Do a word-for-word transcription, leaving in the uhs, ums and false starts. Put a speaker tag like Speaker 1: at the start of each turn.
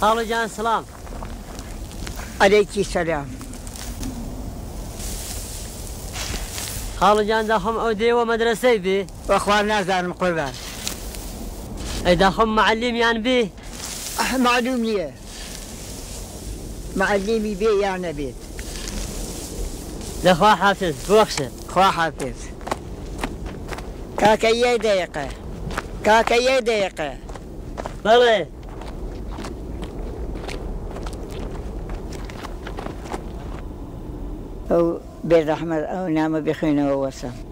Speaker 1: خالو جان سلام.
Speaker 2: عليكي السلام.
Speaker 1: خالو جان داخم أودي ومدرسة بي.
Speaker 2: وأخواننا زارم قربان.
Speaker 1: أي داخم معلم يعني بي.
Speaker 2: أح معلوم لي. معلمي بي يعني بيت.
Speaker 1: لخوا حافظ بوخشة.
Speaker 2: خوا حافظ. كاكية دقيقة. كاكية دقيقة.
Speaker 1: بلى.
Speaker 2: أو بالرحمة أو نعم بخير ووسام.